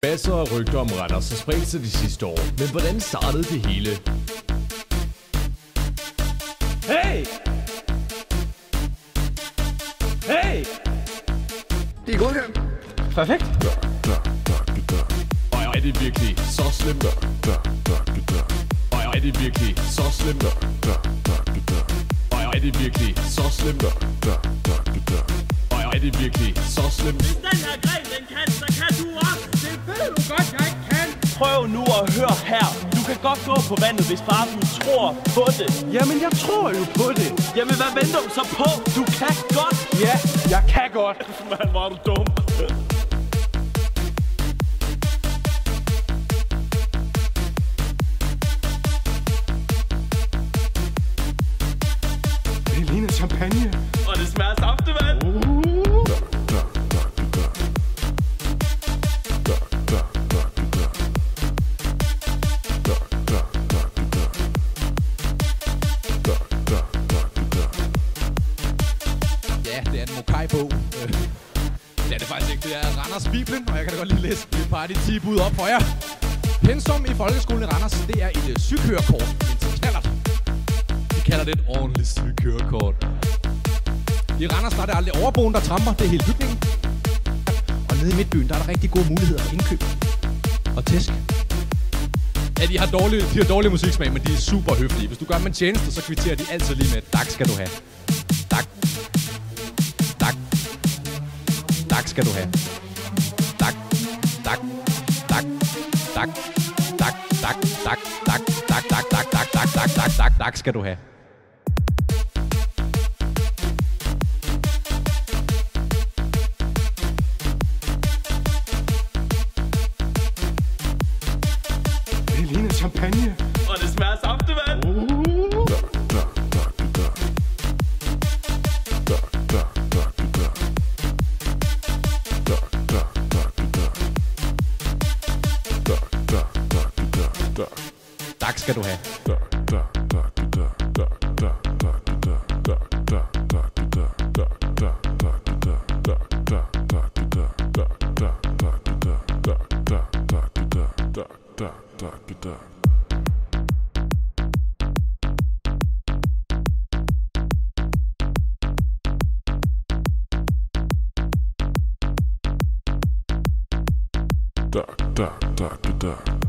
Masser af rygter om Randers har spredt sig de sidste år, men hvordan startede det hele? Hey! Hey! Det er godt her. Perfekt. Og er det virkelig så slemt? Og er det virkelig så slemt? Og er det virkelig så slemt? Og er det virkelig så slemt? Hvis den her gren, den kan, så kan du også. Det ved du godt, jeg ikke kan. Prøv nu at høre her. Du kan godt gå på vandet, hvis bare du tror på det. Jamen, jeg tror jo på det. Jamen, hvad venter du så på? Du kan godt. Ja, jeg kan godt. Man, hvor er du dum. Det ligner champagne. Og det smager saftevand. Ja, det er en Mokai-bog. Det er det faktisk ikke. Det er Randers Bibelen, og jeg kan da godt lige læse et par af de 10 bud op for jer. Pensum i folkeskolen i Randers, det er et sygekørekort, men til knallert. De kalder det et ordentligt sygekørekort. I Randers der er det aldrig overboen, der tramper. Det er hele bygningen. Og nede i midtbyen, der er der rigtig gode muligheder for indkøb og tæsk. Ja, de har dårlig musiksmag, men de er super høflige. Hvis du gør dem en tjeneste, så kvitterer de altid lige med, tak skal du have. Tak. Tak. Tak skal du have. Tak. Tak. Tak. Tak. Tak. Tak. Tak. Tak. Tak. Tak. Tak. Tak. Tak. Tak. Tak. Tak. Tak skal du have. Det ligner champagne. Og det smager saftevand. Tak skal du have. Da, da, da, da, da.